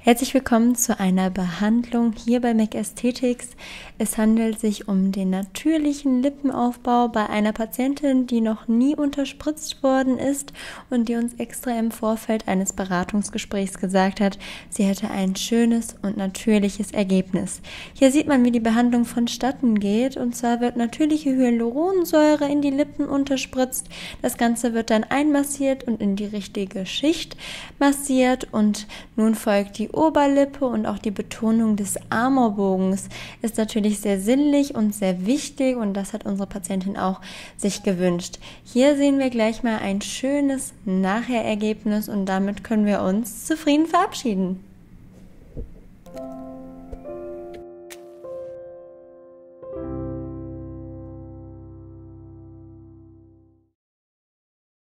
Herzlich willkommen zu einer Behandlung hier bei MAC Aesthetics. Es handelt sich um den natürlichen Lippenaufbau bei einer Patientin, die noch nie unterspritzt worden ist und die uns extra im Vorfeld eines Beratungsgesprächs gesagt hat, sie hätte ein schönes und natürliches Ergebnis. Hier sieht man, wie die Behandlung vonstatten geht, und zwar wird natürliche Hyaluronsäure in die Lippen unterspritzt. Das Ganze wird dann einmassiert und in die richtige Schicht massiert, und nun folgt die Oberlippe, und auch die Betonung des Amorbogens ist natürlich sehr sinnlich und sehr wichtig, und das hat unsere Patientin auch sich gewünscht. Hier sehen wir gleich mal ein schönes Nachher-Ergebnis, und damit können wir uns zufrieden verabschieden.